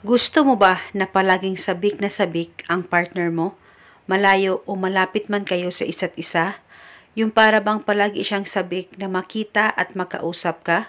Gusto mo ba na palaging sabik na sabik ang partner mo? Malayo o malapit man kayo sa isa't isa? Yung para bang palagi siyang sabik na makita at makausap ka?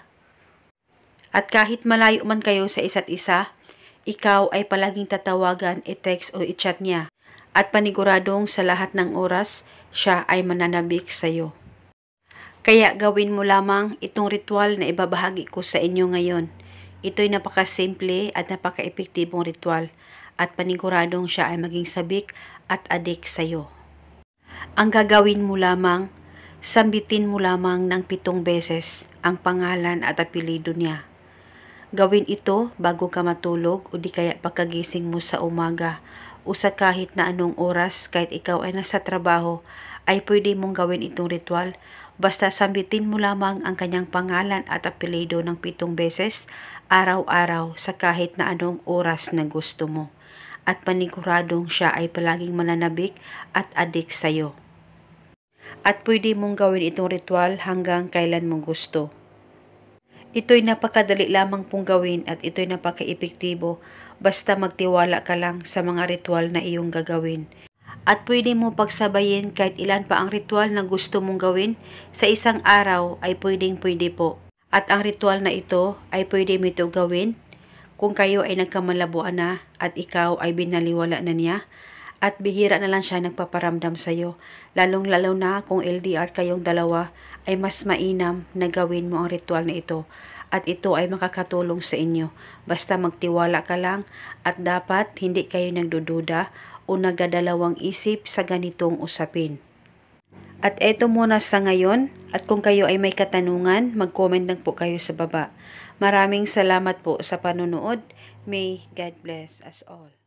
At kahit malayo man kayo sa isa't isa, ikaw ay palaging tatawagan, i-text o i-chat niya. At paniguradong sa lahat ng oras, siya ay mananabik sa'yo. Kaya gawin mo lamang itong ritual na ibabahagi ko sa inyo ngayon. Ito'y napakasimple at napaka-epektibong ritual at paniguradong siya ay maging sabik at adik sa'yo. Ang gagawin mo lamang, sambitin mo lamang ng 7 beses ang pangalan at apelido niya. Gawin ito bago ka matulog o di kaya pagkagising mo sa umaga o sa kahit na anong oras kahit ikaw ay nasa trabaho ay pwede mong gawin itong ritual. Basta sambitin mo lamang ang kanyang pangalan at apelido ng 7 beses, araw-araw sa kahit na anong oras na gusto mo. At paniguradong siya ay palaging mananabik at adik sa'yo. At pwede mong gawin itong ritual hanggang kailan mo gusto. Ito'y napakadali lamang pong gawin at ito'y napaka-epektibo basta magtiwala ka lang sa mga ritual na iyong gagawin. At pwede mo pagsabayin kahit ilan pa ang ritual na gusto mong gawin sa isang araw ay pwedeng-pwede po. At ang ritual na ito ay pwede mo ito gawin kung kayo ay nagkamalabuan na at ikaw ay binaliwala na niya at bihira na lang siya nagpaparamdam sa iyo. Lalong-lalo na kung LDR kayong dalawa ay mas mainam na gawin mo ang ritual na ito. At ito ay makakatulong sa inyo. Basta magtiwala ka lang at dapat hindi kayo nagdududa o nagdadalawang isip sa ganitong usapin. At eto muna sa ngayon at kung kayo ay may katanungan, mag-comment lang po kayo sa baba. Maraming salamat po sa panonood. May God bless us all.